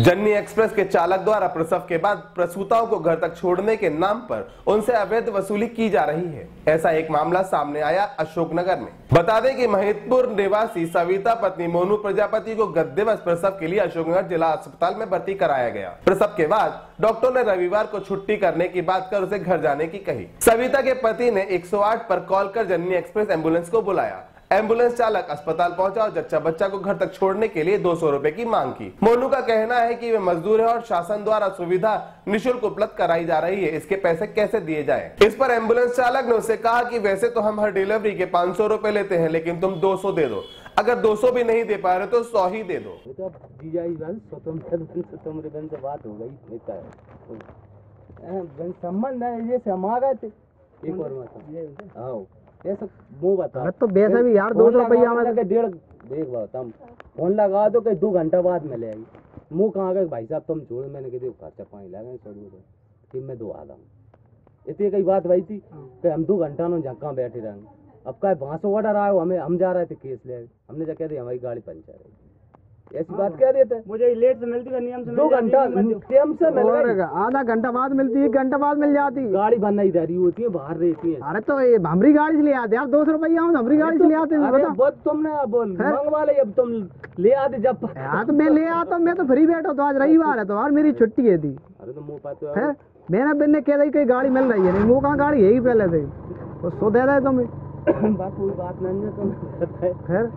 जननी express के चालक द्वारा प्रसव के बाद प्रसूताओं को घर तक छोड़ने के नाम पर उनसे अवैध वसूली की जा रही है। ऐसा एक मामला सामने आया अशोकनगर में। बता दें कि महिदपुर निवासी सविता पत्नी मोनू प्रजापति को गत दिवस प्रसव के लिए अशोकनगर जिला अस्पताल में भर्ती कराया गया। प्रसव के बाद डॉक्टर ने रविवार को छुट्टी करने की बात कर उसे घर जाने की कही। सविता के पति ने 108 पर कॉल कर जननी एक्सप्रेस एम्बुलेंस को बुलाया। एम्बुलेंस चालक अस्पताल पहुंचा और जच्चा बच्चा को घर तक छोड़ने के लिए 200 रुपए की मांग की। मोनू का कहना है कि वे मजदूर है और शासन द्वारा सुविधा निःशुल्क उपलब्ध कराई जा रही है, इसके पैसे कैसे दिए जाएं? इस पर एम्बुलेंस चालक ने उससे कहा कि वैसे तो हम हर डिलीवरी के 500 रुपए लेते हैं, लेकिन तुम 200 दे दो। अगर 200 भी नहीं दे पा रहे तो 100 ही दे दो। बात हो गई संबंध है, ये हमारा एक और ऐसा वो बता तो वैसे भी यार 200 रुपया में डेढ़ देख बात हम फोन लगा दो कि 2 घंटा बाद मिले आई मुँह कहाँ गए भाई साहब तुम छोड़ मैंने कहा खर्चा पानी लगा 100 फिर मैं 2 आधा इतनी कई बात भाई थी कि हम 2 घंटा में झक्का बैठे रहेंगे। अब का भाषो ऑर्डर आया हमें हम जा रहे थे केस ले हमने जा कह दिया हमारी गाड़ी पंचर है ऐसी बात कह देते मुझे लेट से मिलती है नियम से 2 घंटा टाइम से मिल आधा घंटा बाद मिलती है 1 घंटा बाद मिल जाती गाड़ी बनना ही रही होती है बाहर रहती है। अरे तो ये हमारी गाड़ी से ले आते यार 200 रुपया हमारी गाड़ी से ले आते हैं बहुत तुमने मंगवा ले अब तुम ले आते जब हाँ तो मैं ले आता हूँ मैं तो फ्री बैठा तो आज रविवार है तो यार मेरी छुट्टी है थी। अरे तो मुँह पाते मेरा बिन ने कह दी कोई गाड़ी मिल रही है नहीं मुँह कहाँ गाड़ी है ही पहले से तो 100 दे रहे तुम्हें कोई बात नहीं है तुम फिर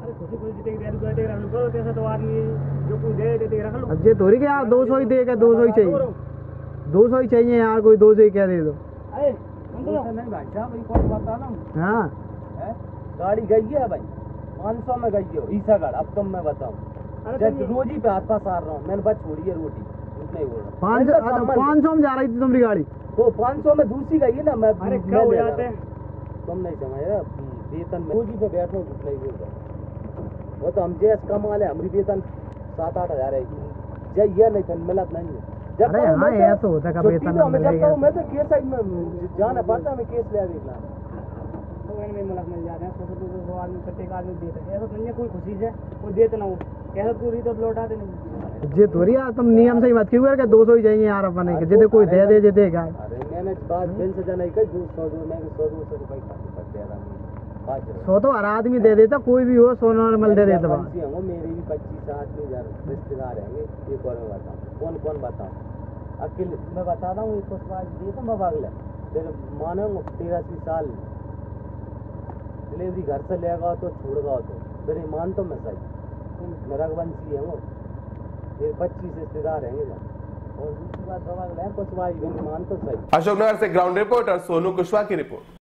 जे थोड़ी के यार 200 ही देगा 200 ही चाहिए 200 ही चाहिए यार कोई 200 ही क्या दे दो। नहीं भाई साहब कौन बता ना हाँ गाड़ी गई है भाई 500 में गई है ईसा गाड़ अब तुम मैं बताऊँ रोज ही पे हाथ पास आ रहा हूँ मैंने बस छोड़ी है रोटी उतना ही बोल रहा हूँ 500 में जा रही थी तुम्हारी गाड़ी तो 500 में दूसरी गई है ना मैं तुम नहीं समझ रहे वेतन में रोज ही पे बैठो उतना ही बोल रहा वो तो हम जैस कमा ले हमारी वेतन 7-8 हजार है जय ये नहीं मिलत नहीं है जब अरे हाँ ऐसा होता है वेतन तो मैं जब मैं तो केस साइड में जाना पड़ता है मैं केस ले आवेला तो मैंने में मिलत मिल जाते हैं 100 आदमी प्रत्येक आदमी देते हैं ऐसा नहीं कोई खुशी से कोई देते ना हो कैसा पूरी तो लौटाते नहीं जे थोड़ी यार तुम नियम से ही मत क्यों करके 200 ही चाहिए यार अपने के जितने कोई दे दे देगा। अरे मैंने बात दिन से जाना ही कई 200 मैं 100 रुपए खाते दे रहा 100 तो हर आदमी दे देता कोई भी हो 100 नॉर्मल दे देता मेरे भी 25 आदमी रिश्तेदार हैं एक और मैं बताऊँ कौन कौन बताऊँ अकेले मैं बता रहा हूँ एक बात दिए तो बाबा अगले फिर मानो 83 साल डिलीवरी घर से लेगा तो छोड़गा तो फिर मान तो मैं सही मेरा वंशी है वो फिर 25 रिश्तेदार हैं और दूसरी बात बाबा अगले कुछ भाई मान तो सही। अशोकनगर से ग्राउंड रिपोर्टर सोनू कुशवाहा की रिपोर्ट।